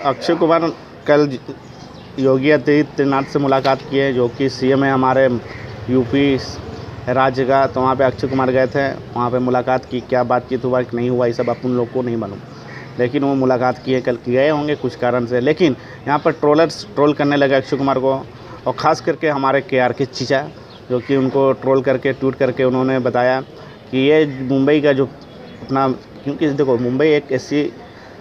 अक्षय कुमार कल योगी आदित्यनाथ से मुलाकात की है, जो कि सीएम है हमारे यूपी राज्य का। तो वहाँ पे अक्षय कुमार गए थे, वहाँ पे मुलाकात की। क्या बातचीत हुआ कि नहीं हुआ ये सब अपन लोग को नहीं मालूम, लेकिन वो मुलाकात किए, कल गए होंगे कुछ कारण से। लेकिन यहाँ पर ट्रोलर्स ट्रोल करने लगे अक्षय कुमार को, और ख़ास करके हमारे के चीचा, जो कि उनको ट्रोल करके ट्वीट करके उन्होंने बताया कि ये मुंबई का जो अपना, क्योंकि देखो मुंबई एक ऐसी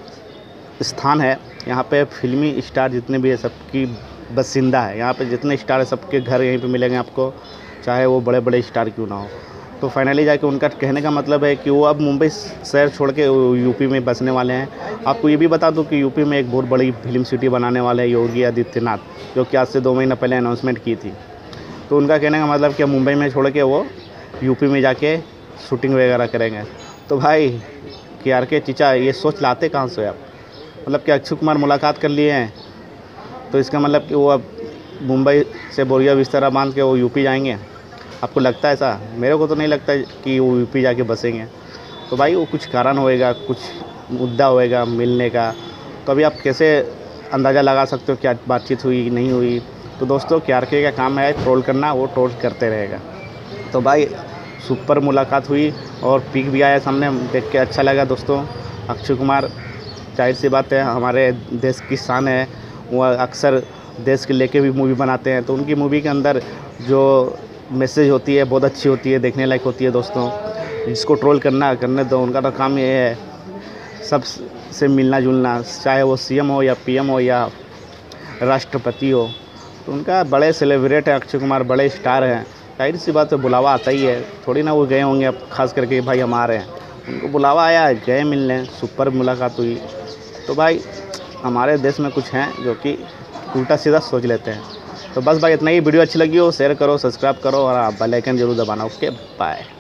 स्थान है, यहाँ पे फिल्मी स्टार जितने भी है सबकी बसिंदा है। यहाँ पे जितने स्टार है सबके घर यहीं पे मिलेंगे आपको, चाहे वो बड़े बड़े स्टार क्यों ना हो। तो फाइनली जाके उनका कहने का मतलब है कि वो अब मुंबई शहर छोड़ के यूपी में बसने वाले हैं। आपको ये भी बता दूं कि यूपी में एक बहुत बड़ी फिल्म सिटी बनाने वाले हैं योगी आदित्यनाथ, जो कि आज से 2 महीना पहले अनाउंसमेंट की थी। तो उनका कहने का मतलब कि मुंबई में छोड़ के वो यूपी में जाके शूटिंग वगैरह करेंगे। तो भाई के चीचा, ये सोच लाते कहाँ से आप? मतलब कि अक्षय कुमार मुलाकात कर लिए हैं, तो इसका मतलब कि वो अब मुंबई से बोरिया बिस्तरा बांध के वो यूपी जाएंगे? आपको लगता है ऐसा? मेरे को तो नहीं लगता कि वो यूपी जाके बसेंगे। तो भाई वो कुछ कारण होएगा, कुछ मुद्दा होएगा मिलने का। तो अभी आप कैसे अंदाज़ा लगा सकते हो क्या बातचीत हुई नहीं हुई? तो दोस्तों के का काम है ट्रोल करना, वो ट्रोल करते रहेगा। तो भाई सुपर मुलाकात हुई और पिक भी आया सामने, देख के अच्छा लगा दोस्तों। अक्षय कुमार जाहिर सी बात है हमारे देश की शान है, वो अक्सर देश के लेके भी मूवी बनाते हैं। तो उनकी मूवी के अंदर जो मैसेज होती है बहुत अच्छी होती है, देखने लायक होती है दोस्तों। जिसको ट्रोल करने दो, उनका तो काम ये है सब से मिलना जुलना, चाहे वो सीएम हो या पीएम हो या राष्ट्रपति हो। तो उनका बड़े सेलिब्रेट है अक्षय कुमार, बड़े स्टार हैं। जाहिर सी बात है बुलावा आता ही है, थोड़ी ना वो गए होंगे अब खास करके भाई हम आ रहे हैं। उनको बुलावा आया, गए मिलने, सुपर मुलाकात हुई। तो भाई हमारे देश में कुछ हैं जो कि उल्टा सीधा सोच लेते हैं। तो बस भाई इतना ही। वीडियो अच्छी लगी हो शेयर करो, सब्सक्राइब करो और बेल आइकन जरूर दबाना। Okay bye.